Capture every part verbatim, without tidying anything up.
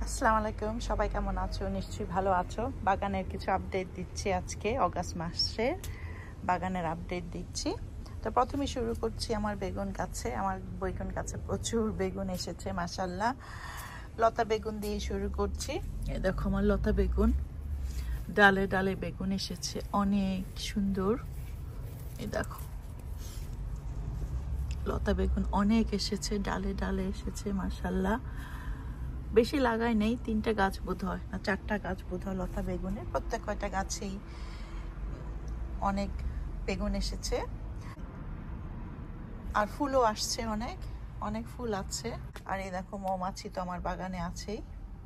আসসালামু আলাইকুম, সবাই কেমন আছো? নিশ্চয়ই ভালো আছো। বাগানের কিছু আপডেট দিচ্ছি। আজকে অগাস্ট মাসের বাগানের আপডেট দিচ্ছি। তো প্রথমে শুরু করছি আমার বেগুন গাছে। আমার বেগুন গাছে প্রচুর বেগুন এসেছে মাশাআল্লাহ। লতা বেগুন দিয়ে শুরু করছি। এই দেখো আমার লতা বেগুন, ডালে ডালে বেগুন এসেছে, অনেক সুন্দর। এই দেখো লতা বেগুন অনেক এসেছে, ডালে ডালে এসেছে মাশাআল্লাহ। বেশি লাগাই নেই, তিনটা গাছ বোধ হয় না চারটা গাছ বোধ হয় লতা বেগুনের। প্রত্যেক কয়টা গাছেই অনেক বেগুন এসেছে, আর ফুলও আসছে, অনেক অনেক ফুল আছে। আর এই দেখো মৌমাছি তো আমার বাগানে আছেই।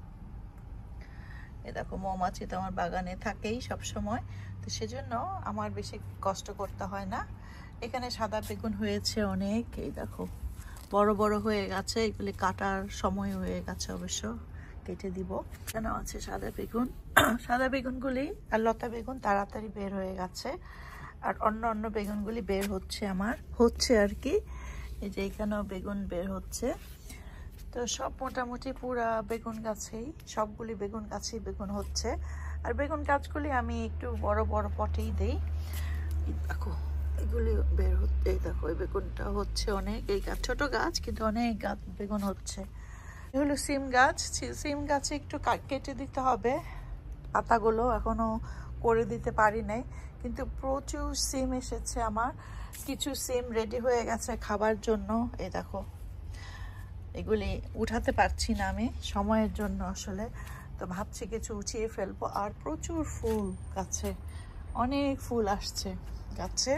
এই দেখো মৌমাছি তো আমার বাগানে থাকেই সব সময়, তো সেজন্য আমার বেশি কষ্ট করতে হয় না। এখানে সাদা বেগুন হয়েছে অনেক, এই দেখো বড় বড় হয়ে গেছে। এগুলি কাটার সময় হয়ে গেছে, অবশ্য কেটে দিব। কেন আছে সাদা বেগুন, সাদা বেগুনগুলি আর লতা বেগুন তাড়াতাড়ি বের হয়ে গেছে, আর অন্য অন্য বেগুনগুলি বের হচ্ছে আমার হচ্ছে আর কি। এই যে এখানেও বেগুন বের হচ্ছে। তো সব মোটামুটি পুরা বেগুন গাছেই, সবগুলি বেগুন গাছেই বেগুন হচ্ছে। আর বেগুন গাছগুলি আমি একটু বড় বড় পটেই দেই। দেখো এগুলি বের হচ্ছে, এই দেখো এই বেগুনটা হচ্ছে অনেক। এই গাছ ছোট গাছ কিন্তু অনেক গাছ বেগুন হচ্ছে। এই হলো সিম গাছ। সিম গাছে একটু কেটে দিতে হবে পাতাগুলো, এখনো করে দিতে পারি নাই, কিন্তু প্রচুর সিম এসেছে আমার। কিছু সিম রেডি হয়ে গেছে খাবার জন্য। এই দেখো এগুলি উঠাতে পারছি না আমি সময়ের জন্য আসলে, তো ভাবছি কিছু উঠিয়ে ফেলবো। আর প্রচুর ফুল গাছে, অনেক ফুল আসছে গাছে।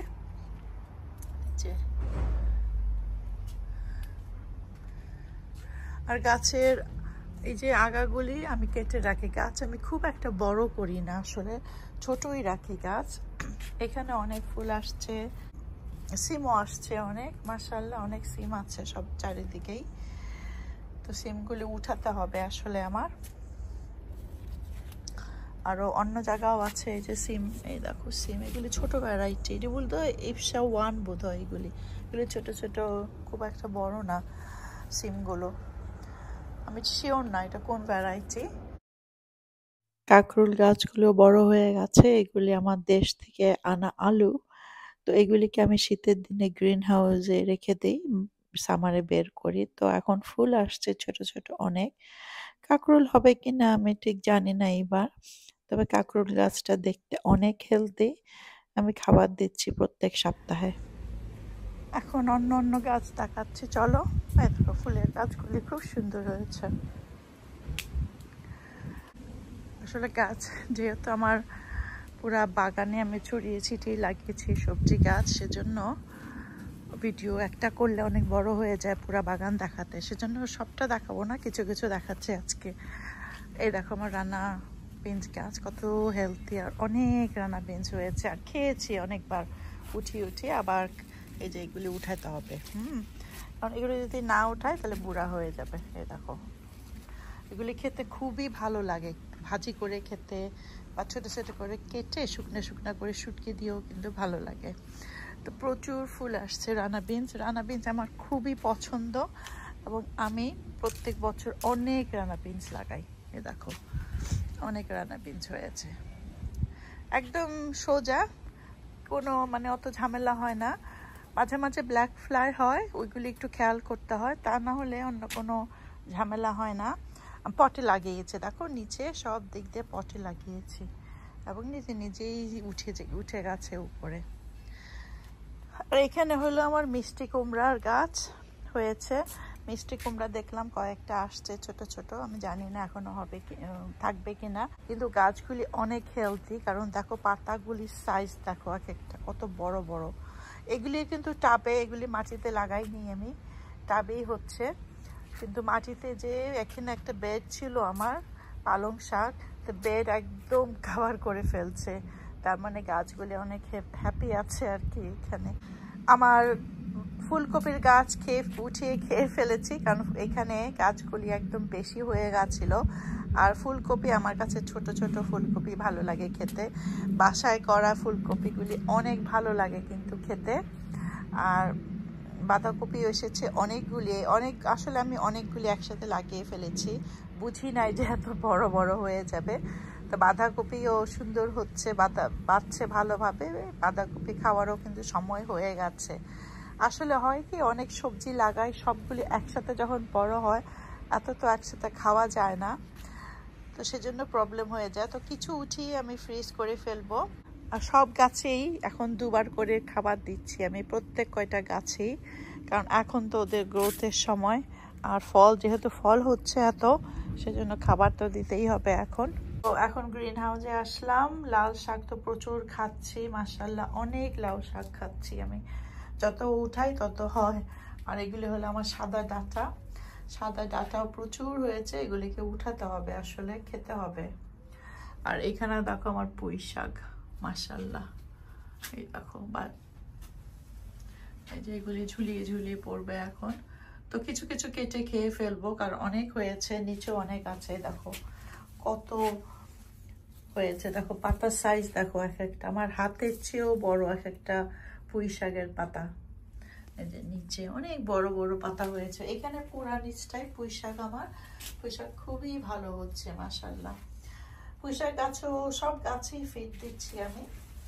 আর গাছের এই যে আগাগুলি আমি কেটে রাখি। গাছ আমি খুব একটা বড় করি না আসলে, ছোটই রাখি গাছ। এখানে অনেক ফুল আসছে, সিমও আসছে অনেক মাশাআল্লাহ, অনেক সিম আছে সব চারিদিকেই। তো সিমগুলি উঠাতে হবে আসলে আমার। আরো অন্য জায়গাও আছে এই যে সিম, এই দেখো সিম, এগুলি ছোট ভ্যারাইটি। এটি বলতো ইপসা ওয়ান বোধ হয় এগুলি। এগুলি ছোট ছোট, খুব একটা বড় না সিমগুলো। আমি শিওর না এটা কোন ভ্যারাইটি। কাকরুল গাছগুলো বড় হয়ে গেছে। এগুলি আমার দেশ থেকে আনা আলু। তো এগুলিকে আমি শীতের দিনে গ্রিন হাউসে রেখে দিই, সামারে বের করি। তো এখন ফুল আসছে ছোট ছোট অনেক। কাকরুল হবে কিনা আমি ঠিক জানি না এবার, তবে কাকরুল গাছটা দেখতে অনেক হেলদি। আমি খাবার দিচ্ছি প্রত্যেক সপ্তাহে। এখন অন্য অন্য গাছ দেখাচ্ছি, চলো। এই দেখো ফুলের গাছগুলি খুব সুন্দর হয়েছে আসলে। গাছ যেহেতু আমার পুরা বাগানে আমি ছড়িয়ে ছিটিয়ে লাগিয়েছি সবজি গাছ, সেজন্য ভিডিও একটা করলে অনেক বড় হয়ে যায় পুরা বাগান দেখাতে, সেজন্য সবটা দেখাবো না, কিছু কিছু দেখাচ্ছি আজকে। এই দেখো আমার রানা বিনস গাছ কত হেলদি, আর অনেক রানা বিনস হয়েছে। আর খেয়েছি অনেকবার উঠিয়ে উঠিয়ে, আবার এই যে এগুলি উঠাতে হবে। হুম কারণ এগুলি যদি না উঠায় তাহলে বুড়া হয়ে যাবে। এই দেখো এগুলি খেতে খুবই ভালো লাগে, ভাজি করে খেতে বা ছোটো ছোটো করে কেটে শুকনো শুকনো করে শুটকি দিয়েও কিন্তু ভালো লাগে। তো প্রচুর ফুল আসছে রানা বিনস। রানা বিনস আমার খুবই পছন্দ, এবং আমি প্রত্যেক বছর অনেক রানা বিনস লাগাই। এ দেখো অনেক রানা বিনস হয়েছে, একদম সোজা, কোনো মানে অত ঝামেলা হয় না। মাঝে মাঝে ব্ল্যাক ফ্লাই হয়, ওইগুলি একটু খেয়াল করতে হয়, তা না হলে অন্য কোনো ঝামেলা হয় না। পটে লাগিয়েছে, দেখো নিচে সব দিক দিয়ে পটে লাগিয়েছি, এবং নিজে নিজেই উঠে উঠে গেছে উপরে। আর এখানে হলো আমার মিষ্টি কুমড়ার গাছ হয়েছে। মিষ্টি কুমড়া দেখলাম কয়েকটা আসছে ছোট ছোট, আমি জানি না এখনো হবে কি থাকবে কিনা, কিন্তু গাছগুলি অনেক হেলদি। কারণ দেখো পাতাগুলির সাইজ দেখো এক একটা কত বড় বড়। এগুলি কিন্তু টাবে, এগুলি মাটিতে লাগাইনি আমি, টাবেই হচ্ছে। কিন্তু মাটিতে যে এখানে একটা বেড ছিল আমার পালং শাক, তো বেড একদম কভার করে ফেলছে, তার মানে গাছগুলি অনেক হ্যাপি আছে আর কি। এখানে আমার ফুলকপির গাছ খেয়ে উঠিয়ে খেয়ে ফেলেছি, কারণ এখানে গাছগুলি একদম বেশি হয়ে গেছিল। আর ফুলকপি আমার কাছে ছোট ছোট ফুলকপি ভালো লাগে খেতে, বাসায় করা ফুলকপিগুলি অনেক ভালো লাগে কিন্তু খেতে। আর বাঁধাকপিও এসেছে অনেকগুলি, অনেক আসলে আমি অনেকগুলি একসাথে লাগিয়ে ফেলেছি, বুঝি নাই যে এত বড় বড় হয়ে যাবে। তো বাঁধাকপিও সুন্দর হচ্ছে, বাঁধা বাড়ছে ভালোভাবে, বাঁধাকপি খাওয়ারও কিন্তু সময় হয়ে গেছে। আসলে হয় কি, অনেক সবজি লাগাই, সবগুলি একসাথে যখন বড় হয় এত তো একসাথে খাওয়া যায় না, তো সেজন্য প্রবলেম হয়ে যায়। তো কিছু উঠিয়ে আমি ফ্রিজ করে ফেলবো। আর সব গাছেই এখন দুবার করে খাবার দিচ্ছি আমি, প্রত্যেক কয়টা গাছেই, কারণ এখন তো ওদের গ্রোথের সময়। আর ফল যেহেতু ফল হচ্ছে এত, সেজন্য খাবার তো দিতেই হবে এখন। তো এখন গ্রিন হাউসে আসলাম, লাল শাক তো প্রচুর খাচ্ছি, মাশাআল্লাহ অনেক লাউ শাক খাচ্ছি আমি, যত উঠাই তত হয়। আর এগুলি হলো আমার সাদা ডাঁটা, সাদা ডাঁটাও প্রচুর হয়েছে, এগুলিকে উঠাতে হবে, আসলে খেতে হবে। আর এখানে দেখো আমার পুঁই শাক, মাশাআল্লাহ, এই দেখো, বা এই যে এগুলি ঝুলিয়ে ঝুলিয়ে পড়বে এখন। তো কিছু কিছু কেটে খেয়ে ফেলবো, কারণ অনেক হয়েছে, নিচে অনেক আছে, দেখো কত হয়েছে, দেখো পাতার সাইজ দেখো, এক একটা আমার হাতের চেয়েও বড় এক একটা পুঁই শাকের পাতা। এই যে নিচে অনেক বড় বড় পাতা হয়েছে, এখানে পুরা নিচটাই পুঁই শাক। আমার পুঁই শাক খুবই ভালো হচ্ছে, মাশাআল্লাহ। পুঁই শাক গাছও, সব গাছেই ফিড দিচ্ছি আমি।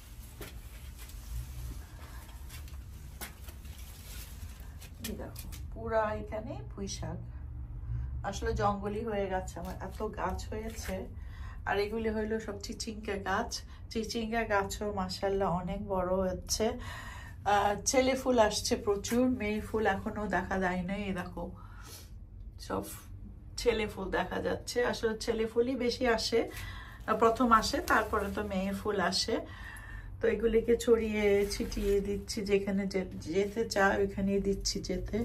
দেখো পুরা এখানে পুঁই শাক, আসলে জঙ্গলই হয়ে গেছে আমার, এত গাছ হয়েছে। আর এগুলি হইলো সব চিচিঙ্গা গাছ, চিচিঙ্গা গাছও মাশাআল্লাহ অনেক বড় হচ্ছে। আহ ছেলে ফুল আসছে প্রচুর, মেয়ে ফুল এখনো দেখা যায় না, এই দেখো সব ছেলে ফুল দেখা যাচ্ছে। আসলে ছেলে ফুলই বেশি আসে, প্রথম আসে, তারপরে তো মেয়ে ফুল আসে। তো এগুলিকে ছড়িয়ে ছিটিয়ে দিচ্ছি, যেখানে যেতে চাই ওইখানেই দিচ্ছি যেতে।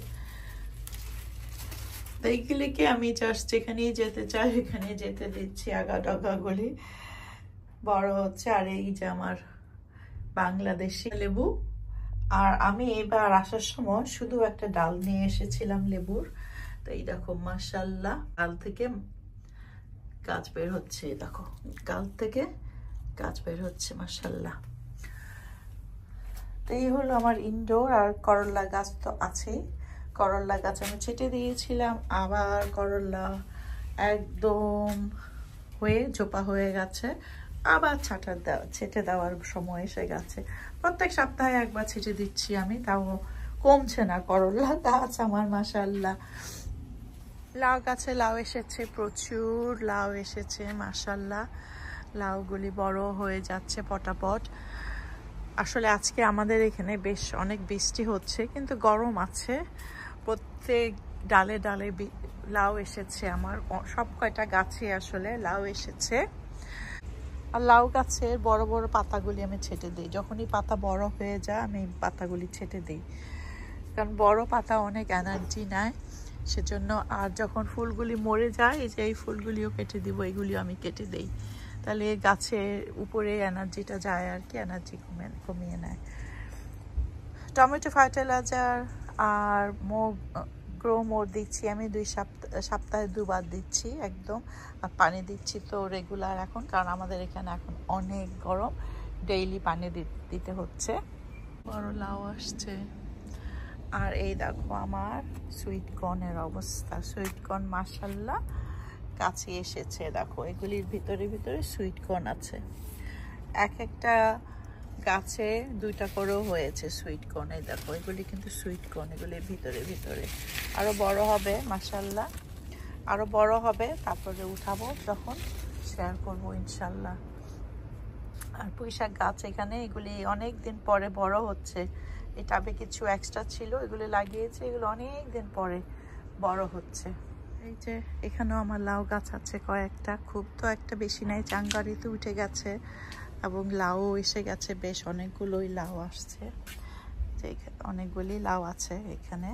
তো এইগুলিকে আমি জাস্ট যেখানেই যেতে চাই ওইখানে যেতে দিচ্ছি, আগা ডগাগুলি বড় হচ্ছে। আর এই যে আমার বাংলাদেশি লেবু, আর আমি এবার আসার সময় শুধু একটা ডাল নিয়ে এসেছিলাম লেবুর। তো এই দেখো মাশাআল্লাহ, ডাল থেকে গাছ বের হচ্ছে, দেখো গাছ থেকে গাছ বের হচ্ছে, মাশাআল্লাহ। তো এই হলো আমার ইনডোর। আর করল্লা গাছ তো আছেই, করল্লা গাছ আমি ছেটে দিয়েছিলাম, আবার করল্লা একদম হয়ে জোপা হয়ে গেছে, আবার ছাটা দেওয়া ছেটে দেওয়ার সময় এসে গেছে। প্রত্যেক সপ্তাহে একবার ছেটে দিচ্ছি আমি, তাও কমছে না করল্লা গাছ আমার, মাশাআল্লাহ। লাউ গাছে লাউ এসেছে, প্রচুর লাউ এসেছে, মাশাআল্লাহ। লাউগুলি বড় হয়ে যাচ্ছে পটাপট। আসলে আজকে আমাদের এখানে বেশ অনেক বৃষ্টি হচ্ছে, কিন্তু গরম আছে। প্রত্যেক ডালে ডালে লাউ এসেছে আমার, সব কয়টা গাছে আসলে লাউ এসেছে। আর লাউ গাছের বড় বড় পাতাগুলি আমি ছেটে দিই, যখনই পাতা বড় হয়ে যায় আমি পাতাগুলি ছেটে দিই, কারণ বড় পাতা অনেক এনার্জি নেয় সেজন্য। আর যখন ফুলগুলি মরে যায়, এই যে এই ফুলগুলিও কেটে দিব, এগুলিও আমি কেটে দিই, তাহলে গাছের উপরে এনার্জিটা যায় আর কি, এনার্জি কমে কমিয়ে নেয়। টমেটো ফার্টিলাইজার আর মোর গ্রো মোর দিচ্ছি আমি, দুই সপ্তাহ সপ্তাহে দুবার দিচ্ছি একদম। আর পানি দিচ্ছি তো রেগুলার এখন, কারণ আমাদের এখানে এখন অনেক গরম, ডেইলি পানি দিতে হচ্ছে। বড় লাউ আসছে। আর এই দেখো আমার সুইট কর্নের অবস্থা, সুইট কর্ন মাশাআল্লাহ কাছে এসেছে, দেখো এগুলির ভিতরে ভিতরে সুইট কর্ন আছে, এক একটা গাছে দুইটা করেও হয়েছে সুইট কর্ন। এই দেখো এগুলি কিন্তু সুইট কর্ন, এগুলির ভিতরে ভিতরে আরো বড় হবে মাশাআল্লাহ, আরো বড় হবে, তারপরে উঠাবো যখন শেয়ার করবো ইনশাল্লাহ। আর পুঁই শাক গাছ এখানে, এগুলি অনেক দিন পরে বড় হচ্ছে, এই টাবে কিছু এক্সট্রা ছিল, এগুলো লাগিয়েছে, এগুলো অনেক দিন পরে বড় হচ্ছে। এই যে এখানেও আমার লাউ গাছ আছে কয়েকটা, খুব তো একটা বেশি নাই, চাঙ্গারিতে উঠে গেছে এবং লাউ এসে গেছে, বেশ অনেকগুলোই লাউ আসছে, যে অনেকগুলি লাউ আছে এখানে।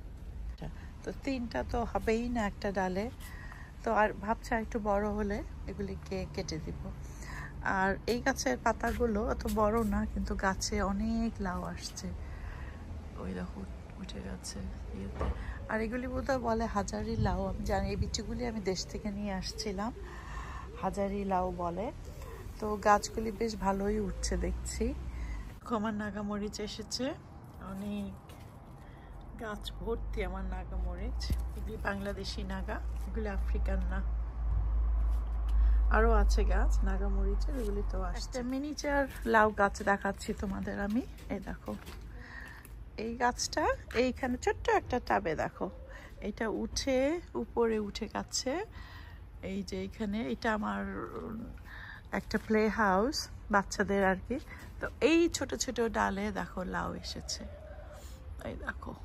তো তিনটা তো হবেই না একটা ডালে, তো আর ভাবছি একটু বড় হলে এগুলিকে কেটে দিব। আর এই গাছের পাতাগুলো অত বড় না, কিন্তু গাছে অনেক লাউ আসছে, ওই দেখো উঠে গেছে ইয়েতে। আর এগুলি বোধহয় বলে হাজারি লাউ, আমি জানি, এই বিচিগুলি আমি দেশ থেকে নিয়ে আসছিলাম, হাজারি লাউ বলে। তো গাছগুলি বেশ ভালোই উঠছে দেখছি। আমার নাগামরিচ এসেছে, অনেক গাছ ভর্তি আমার নাগা মরিচ। এগুলি বাংলাদেশি নাগা, এগুলি আফ্রিকান না। আরো আছে গাছ নাগা মরিচের, এগুলি তো আসছে। মিনিচার লাউ গাছ দেখাচ্ছি তোমাদের আমি। এই দেখো এই গাছটা, এইখানে ছোট্ট একটা টাবে দেখো, এটা উঠে উপরে উঠে গেছে। এই যে এইখানে, এটা আমার একটা প্লে হাউস বাচ্চাদের আর কি। তো এই ছোট ছোট ডালে দেখো লাউ এসেছে, এই দেখো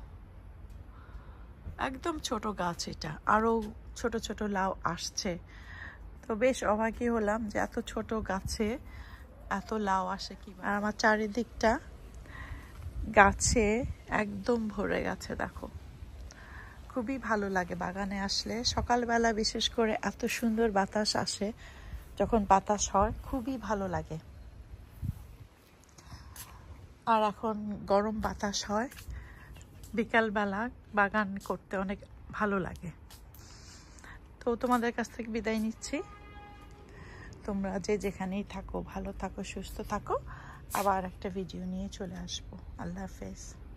একদম ছোট গাছ, এটা আরো ছোট ছোট লাউ আসছে। তো বেশ অবাকই হলাম যে এত ছোট গাছে এত লাউ আসে কি। আর আমার চারিদিকটা গাছে একদম ভরে গেছে দেখো। খুবই ভালো লাগে বাগানে আসলে, সকালবেলা বিশেষ করে এত সুন্দর বাতাস আসে, যখন বাতাস হয় খুবই ভালো লাগে। আর এখন গরম বাতাস হয়, বিকালবেলা বাগান করতে অনেক ভালো লাগে। তো তোমাদের কাছ থেকে বিদায় নিচ্ছি। তোমরা যে যেখানেই থাকো ভালো থাকো, সুস্থ থাকো। আবার একটা ভিডিও নিয়ে চলে আসবো। আল্লাহ হাফেজ।